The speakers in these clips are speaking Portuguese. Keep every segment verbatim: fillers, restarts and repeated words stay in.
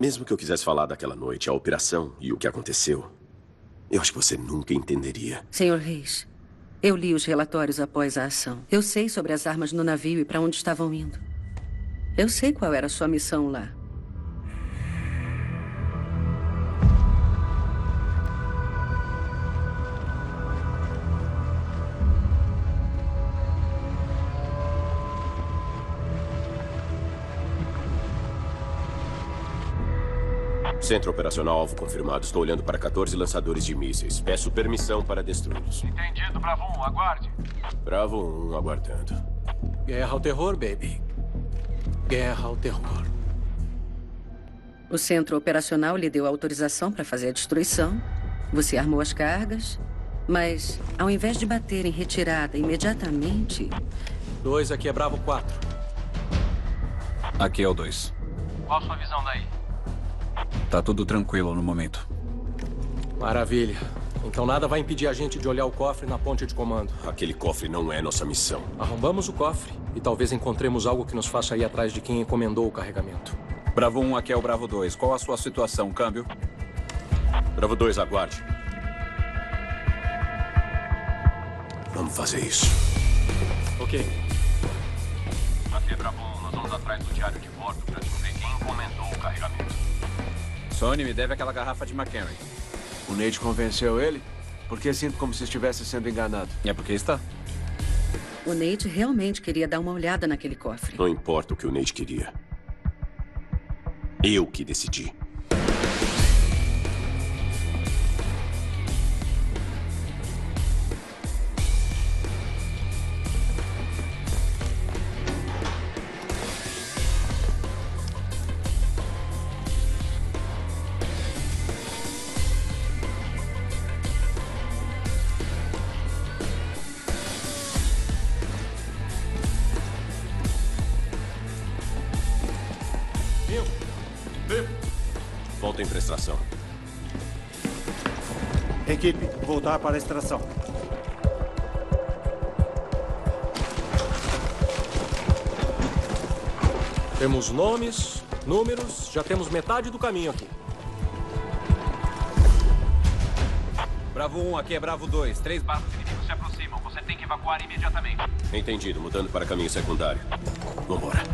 Mesmo que eu quisesse falar daquela noite, a operação e o que aconteceu, eu acho que você nunca entenderia. senhor Reis, eu li os relatórios após a ação. Eu sei sobre as armas no navio e para onde estavam indo. Eu sei qual era a sua missão lá. Centro operacional, alvo confirmado. Estou olhando para quatorze lançadores de mísseis. Peço permissão para destruí-los. Entendido, Bravo um, aguarde. Bravo um, aguardando. Guerra ao terror, baby. Guerra ao terror. O centro operacional lhe deu autorização para fazer a destruição. Você armou as cargas. Mas, ao invés de bater em retirada imediatamente... Dois, aqui é Bravo quatro. Aqui é o dois. Qual sua visão daí? Tá tudo tranquilo no momento. Maravilha. Então nada vai impedir a gente de olhar o cofre na ponte de comando. Aquele cofre não é nossa missão. Arrombamos o cofre e talvez encontremos algo que nos faça ir atrás de quem encomendou o carregamento. Bravo um, aqui é o Bravo dois. Qual a sua situação, câmbio? Bravo dois, aguarde. Vamos fazer isso. Ok. Aqui é Bravo um, nós vamos atrás do diário de bordo para descobrir quem encomendou o carregamento. Sony, me deve aquela garrafa de McHenry. O Nate convenceu ele? Porque sinto como se estivesse sendo enganado. É porque está. O Nate realmente queria dar uma olhada naquele cofre. Não importa o que o Nate queria. Eu que decidi. Voltem para a extração. Equipe, voltar para a extração. Temos nomes, números, já temos metade do caminho aqui. Bravo um, aqui é Bravo dois. Três barcos. Barcos inimigos se aproximam, você tem que evacuar imediatamente. Entendido, mudando para caminho secundário. Vambora.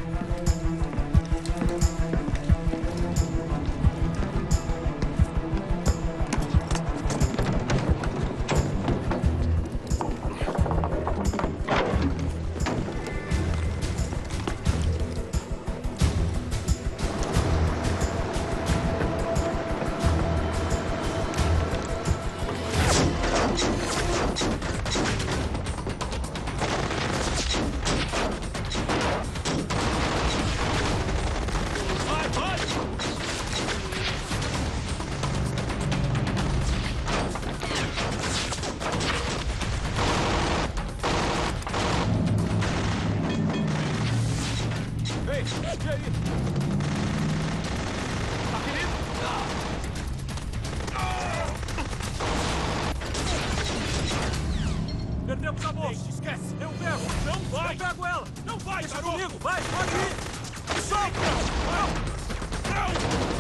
Perdemos a moça! Esquece! Eu pego! Não vai! Eu pego ela! Não vai! Deixa comigo! Vai! Pode ir! Solta! Não! Não!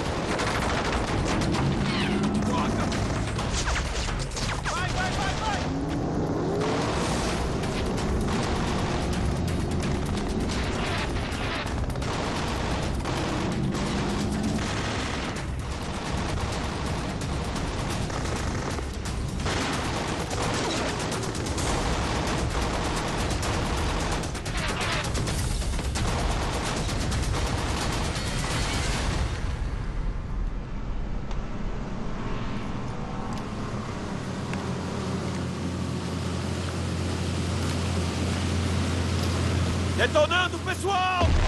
Droga! Vai, vai, vai, vai! Detonando, pessoal!